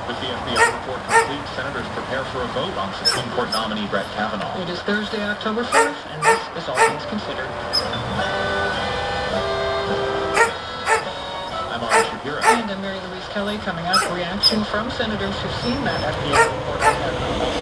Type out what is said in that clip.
With the FBI report complete, senators prepare for a vote on Supreme Court nominee Brett Kavanaugh. It is Thursday, October 4th, and this is All Things Considered. I'm Ari Shapiro. And I'm Mary Louise Kelly. Coming up, reaction from senators who've seen that FBI report on Kavanaugh.